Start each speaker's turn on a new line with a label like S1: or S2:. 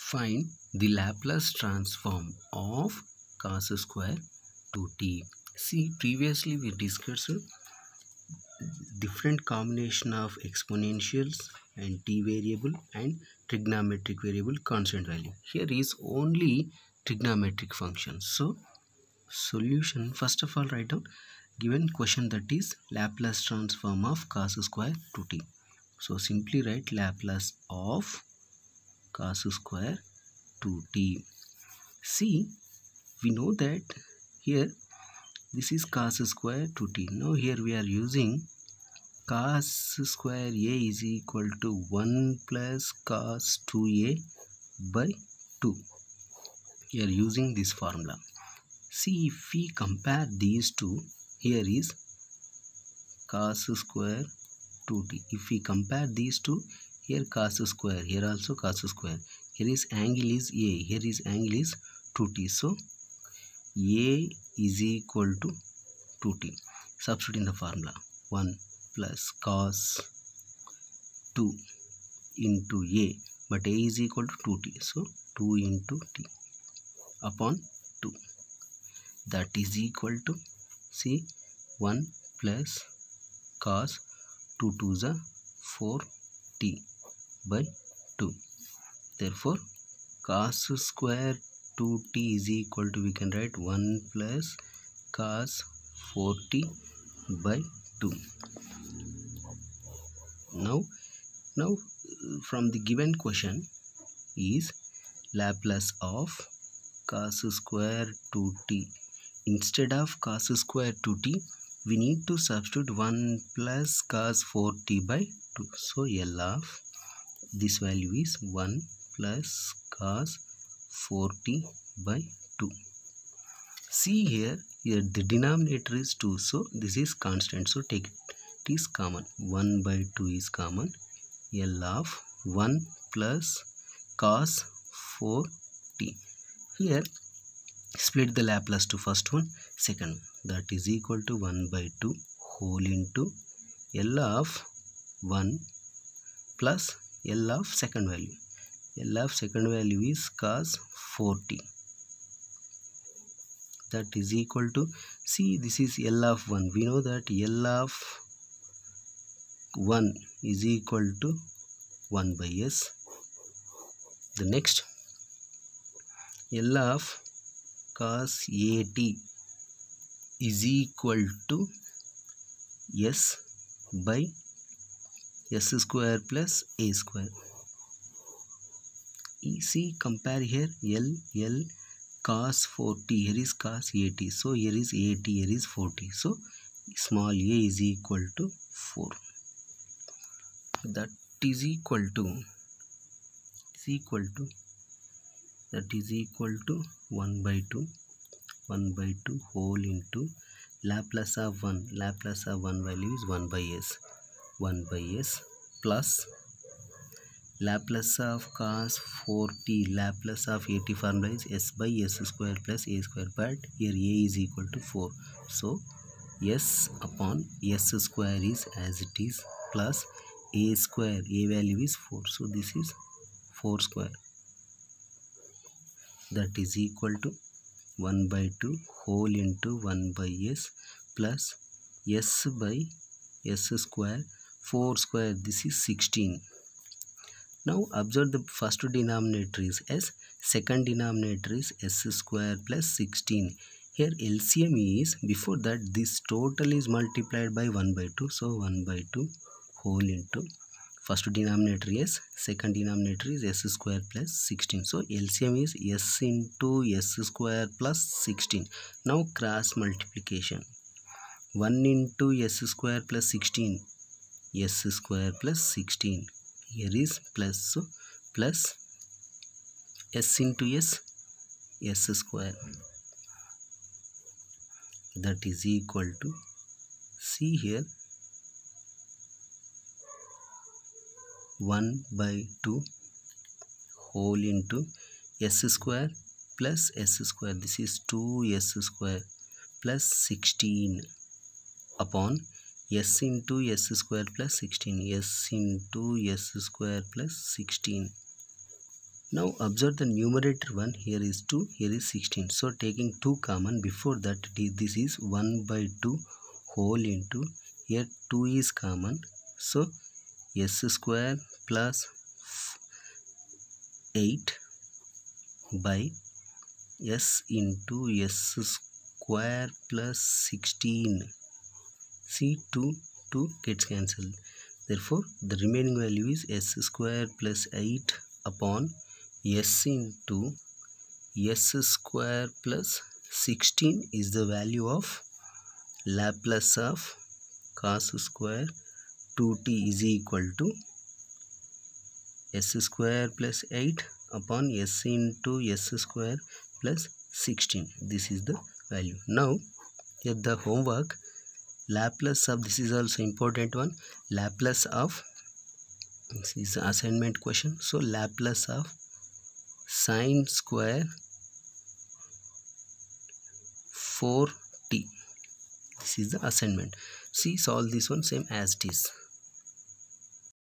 S1: Find the Laplace transform of cos square 2t. See, previously we discussed different combination of exponentials and t variable and trigonometric variable constant value. Here is only trigonometric function. So solution, first of all, write down given question, that is Laplace transform of cos square 2t. So simply write Laplace of cos square 2t. See, we know that here this is cos square 2t. Now here we are using cos square a is equal to 1 plus cos 2a by 2. We are using this formula. See, if we compare these two, here is cos square 2t. If we compare these two, here cos square, here also cos square. Here is angle is a, here is angle is 2t. So a is equal to 2t. Substitute in the formula. 1 plus cos 2 into a, but a is equal to 2t. So 2 into t upon 2. That is equal to, see, 1 plus cos 2 to the 4t by 2. Therefore cos square 2t is equal to, we can write 1 plus cos 4t by 2. Now from the given question is Laplace of cos square 2t. Instead of cos square 2t, we need to substitute 1 plus cos 4t by 2. So L of this value is 1 plus cos 4t by 2. See, here the denominator is 2, so this is constant, so take it is common. 1 by 2 is common. L of 1 plus cos 4t. Here split the Laplace to first one, second one. That is equal to 1 by 2 whole into L of 1 plus L of second value. L of second value is cos 4t. That is equal to, see, this is L of 1. We know that L of 1 is equal to 1 by s. The next, L of cos at is equal to s by s square plus a square. See, compare here L cos 4t, here is cos 80, so here is 80, here is 40, so small a is equal to 4. That is equal to 1 by 2 whole into Laplace of 1 value is 1 by s plus Laplace of cos 4t, Laplace of 80 formula is s by s square plus a square, but here a is equal to 4. So s upon s square is as it is, plus a square, a value is 4. So this is 4 square. That is equal to 1 by 2 whole into 1 by s plus s by s square, 4 square, this is 16. Now observe the first denominator is s, second denominator is s square plus 16. Here LCM is, before that this total is multiplied by 1 by 2. So 1 by 2 whole into first denominator s, second denominator is s square plus 16. So LCM is s into s square plus 16. Now cross multiplication. 1 into s square plus 16, s square plus 16. Here is plus, so plus s into s square. That is equal to, see here, 1 by 2 whole into s square plus s square. This is 2s square plus 16 upon s into s square plus 16, s into s square plus 16. Now observe the numerator 1, here is 2, here is 16. So taking 2 common, before that this is 1 by 2 whole into, here 2 is common. So s square plus 8 by s into s square plus 16. See 2 gets cancelled. Therefore the remaining value is s square plus 8 upon s into s square plus 16 is the value of Laplace of cos square 2t is equal to s square plus 8 upon s into s square plus 16. This is the value. Now here the homework, Laplace of, this is also important one, Laplace of, this is assignment question. So Laplace of sine square 4t, this is the assignment. See, solve this one same as it is.